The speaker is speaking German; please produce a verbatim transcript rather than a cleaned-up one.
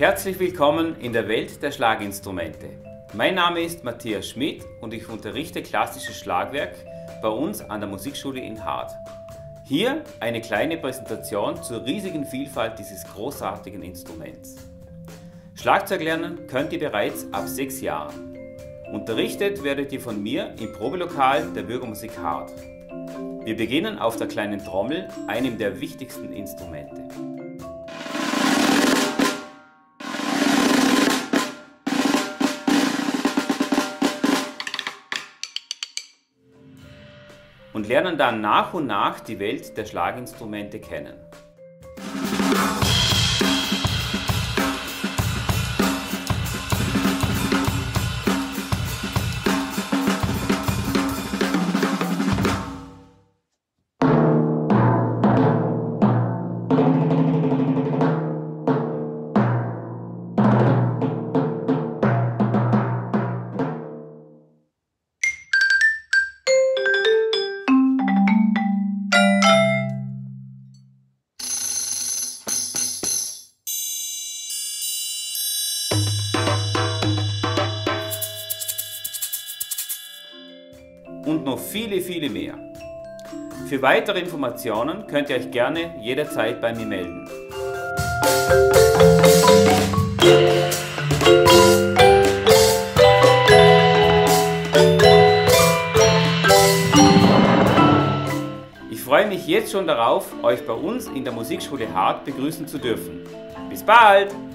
Herzlich willkommen in der Welt der Schlaginstrumente. Mein Name ist Matthias Schmidt und ich unterrichte klassisches Schlagwerk bei uns an der Musikschule in Hart. Hier eine kleine Präsentation zur riesigen Vielfalt dieses großartigen Instruments. Schlagzeug lernen könnt ihr bereits ab sechs Jahren. Unterrichtet werdet ihr von mir im Probelokal der Bürgermusik Hart. Wir beginnen auf der kleinen Trommel, einem der wichtigsten Instrumente. Und lernen dann nach und nach die Welt der Schlaginstrumente kennen. Und noch viele, viele mehr. Für weitere Informationen könnt ihr euch gerne jederzeit bei mir melden. Ich freue mich jetzt schon darauf, euch bei uns in der Musikschule Hart begrüßen zu dürfen. Bis bald!